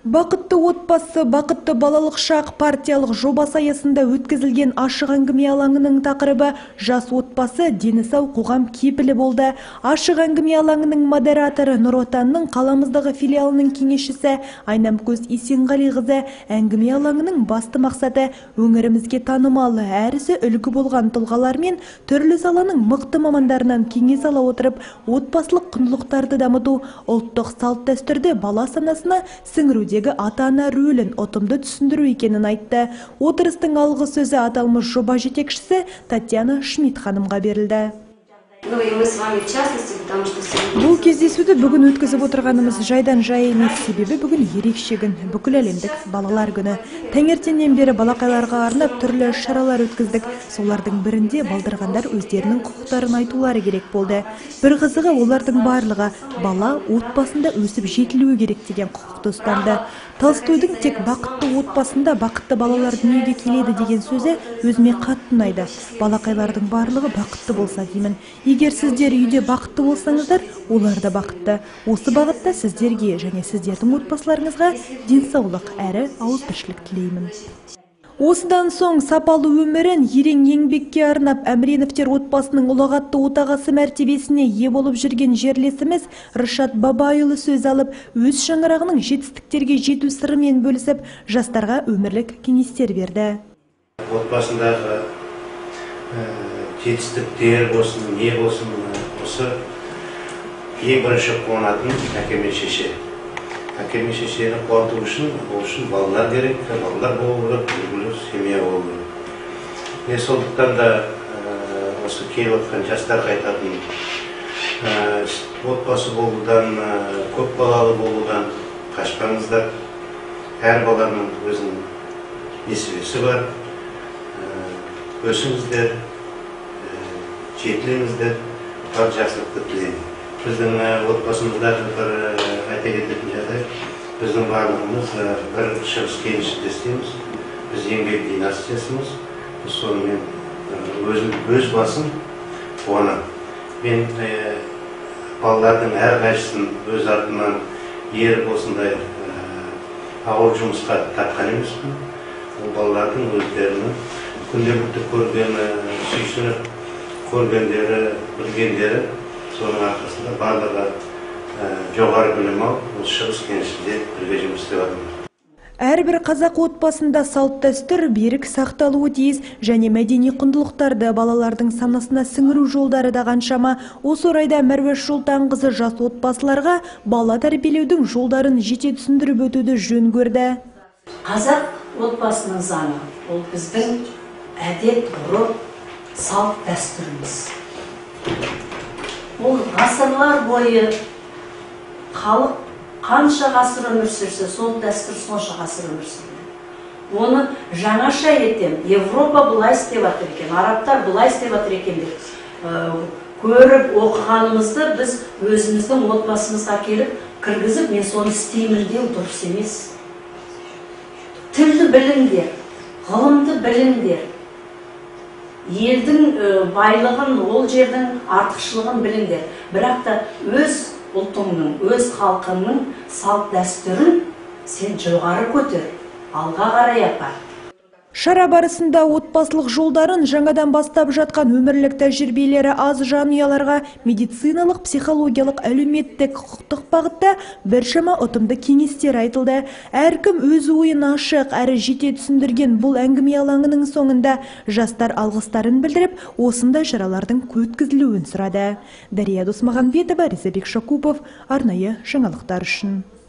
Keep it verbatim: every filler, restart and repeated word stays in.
Бақытты отбасы, бақытты балалық шақ партиялық жобасы аясында өткізілген ашық әңгіме алаңының тақырыбы жас отбасы, дені сау қоғам кепілі болды. Ашық әңгіме алаңының модераторы Нұр Отанның қаламыздағы филиалының кеңесшісі Айнамкөз Есенғалиқызы әңгіме алаңының басты мақсаты өңірімізге танымалы, әрісі үлгі болған тұлғалар мен түрлі саланың мықты мамандарынан кеңес ала отырып, отбасылық құндылықтарды дамыту, ұлттық салт дәстүрді бала санасына сіңіруде ата-ана рөлін ұтымды түсіндіру екенін айтты. Отырыстың алғы сөзі аталмыш жоба жетекшісі Татьяна Шмидт ханымға берілді. Бұл кездесуді бүгін өткізіп отырғанымыз жайдан жай емес, себебі бүгін ерекше күн, бүкіл әлемдік балалар күні. Таңертеңнен бері балақайларға арнап түрлі шаралар өткіздік. Солардың бірінде балдырғандар өздерінің құқықтарын айтулары керек болды. Бір қызығы, олардың барлығы бала отбасында өсіп жетілуі керек деген құқықты ұстанды. Толстойдың тек бақытты отбасында бақытты балалар дүниеге келеді деген сөзі өзіме қатты ұнайды. Балақайлардың барлығы бақытты болса деймін. Егер сіздер үйде бақытты болсаңыздар, олар да бақытты. Осы бағытта сіздерге және сіздердің отбасыларыңызға денсаулық әрі ауызбіршілік тілеймін. Осыдан соң сапалы өмірін ерен еңбекке арнап Әміреновтер отбасының ұлағатты отағасы мәртебесіне ие болып жүрген жерлесіміз Рышат Бабайұлы сөз алып, өз шаңырағының жетістіктерге жету сырымен бөлісіп, жастарға өмірлік кеңестер берді. Отбасындағы жетістіктер болсын, не болсын, осы ең бірінші қуанатын әке мен шеше. Әке мен шешені қуанту үшін, ол үшін балалар керек, балалар болу керек, үлгілі семья болу керек. Мен сондықтан да осы келіп отқан жастарға айтатын, отбасы болудан, көп балалы болудан қашпаңыздар. Әр баланың өзінің несібесі бар. Өсіңіздер, жетіліңіздер, бар жақсылықты тілеймін. Біздің отбасымыздағы бір айта кететін жағдай, біздің барлығымыз бір шығыс кеңістікте істейміз. Біз еңбек династиясымыз. Сонымен өз басым қуанамын. Мен балалардың әрқайсысын өз артынан еріп осындай ауыр жұмысқа тартқан емеспін. Ол балалардың өздерінің күнделікті көргені, сүйсініп көргендері, білгендері, соның арқасында барлығы жоғары білім алып, осы шығыс кеңістікте бірге жұмыс істеп жатырмыз. Әрбір қазақ отбасында салт дәстүр берік сақталуы тиіс және мәдени құндылықтарды балалардың санасына сіңіру жолдары да қаншама. Осы орайда Мәруәш Жолтанқызы жас отбасыларға бала тәрбиелеудің жолдарын жете түсіндіріп өтуді жөн көрді. Қазақ отбасының заңы, ол біздің әдет, ғұрып, салт дәстүріміз. Ол ғасырлар бойы халық қанша ғасыр өмір сүрсе, сол дәстүр сонша ғасыр өмір сүрді. Оны жаңаша етем, Европа бұлай істеп жатыр екен, арабтар бұлай істеп жатыр екен деп көріп оқығанымызды біз өзіміздің отбасымызға келіп кіргізіп, мен соны істеймін деу дұрыс емес. Тілді біліңдер, ғылымды біліңдер. Елдің байлығын, ол жердің артықшылығын біліңдер. Бірақ та өз ұлтыңның, өз халқыңның салт дәстүрін сен жоғары көтер, алға қарай апар. Шара барысында отбасылық жолдарын жаңадан бастап жатқан өмірлік тәжірибелері аз жанұяларға медициналық, психологиялық, әлеуметтік, құқықтық бағытта біршама ұтымды кеңестер айтылды. Әркім өз ойын ашық әрі жете түсіндірген бұл әңгіме алаңының соңында жастар алғыстарын білдіріп, осындай шаралардың өткізілуін сұрады. Дария Досмағанбетова, Ризабек Шакупов, арнайы жаңалықтар үшін.